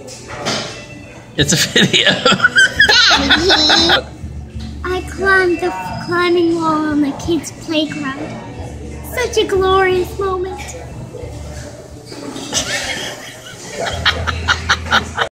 It's a video. I climbed the climbing wall on the kids' playground. Such a glorious moment.